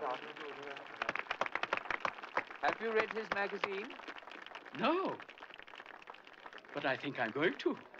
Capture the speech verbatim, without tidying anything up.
Have you read his magazine? No. But I think I'm going to.